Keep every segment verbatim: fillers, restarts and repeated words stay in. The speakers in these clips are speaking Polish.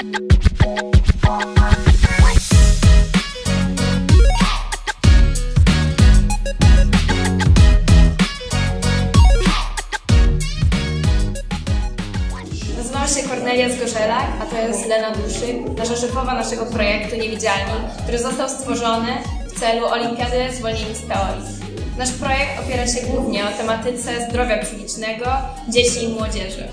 Nazywam się Kornelia Zgorzelak, a to jest Lena Duszyk, nasza szefowa naszego projektu Niewidzialni, który został stworzony w celu Olimpiady Zwolnieni z Teorii. Nasz projekt opiera się głównie o tematyce zdrowia psychicznego dzieci i młodzieży.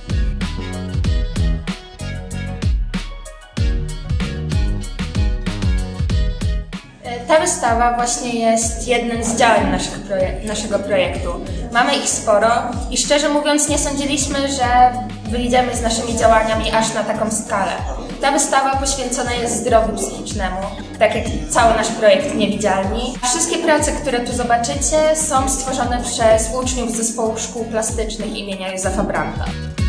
Ta wystawa właśnie jest jednym z działań naszych proje naszego projektu. Mamy ich sporo i szczerze mówiąc nie sądziliśmy, że wyjdziemy z naszymi działaniami aż na taką skalę. Ta wystawa poświęcona jest zdrowiu psychicznemu, tak jak cały nasz projekt Niewidzialni. Wszystkie prace, które tu zobaczycie, są stworzone przez uczniów z Zespołu Szkół Plastycznych imienia Józefa Brandta.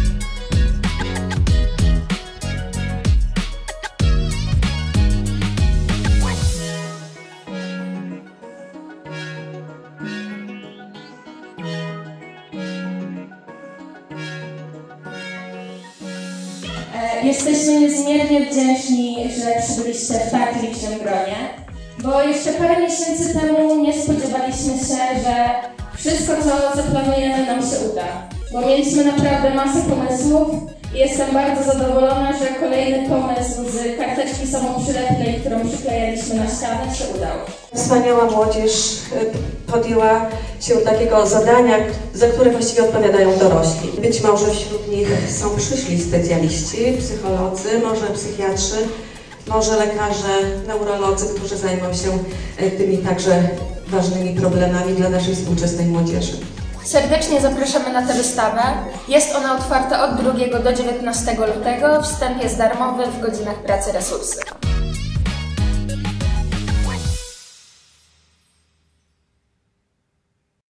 Jesteśmy niezmiernie wdzięczni, że przybyliście w tak licznym gronie, bo jeszcze parę miesięcy temu nie spodziewaliśmy się, że wszystko, co zaplanujemy, nam się uda. Bo mieliśmy naprawdę masę pomysłów i jestem bardzo zadowolona, że kolejny pomysł z karteczki samoprzylepnej, którą przyklejaliśmy na ścianę, się udał. Wspaniała młodzież podjęła się takiego zadania, za które właściwie odpowiadają dorośli. Być może wśród nich są przyszli specjaliści, psycholodzy, może psychiatrzy, może lekarze, neurolodzy, którzy zajmą się tymi także ważnymi problemami dla naszej współczesnej młodzieży. Serdecznie zapraszamy na tę wystawę. Jest ona otwarta od drugiego do dziewiętnastego lutego. Wstęp jest darmowy w godzinach pracy Resursy.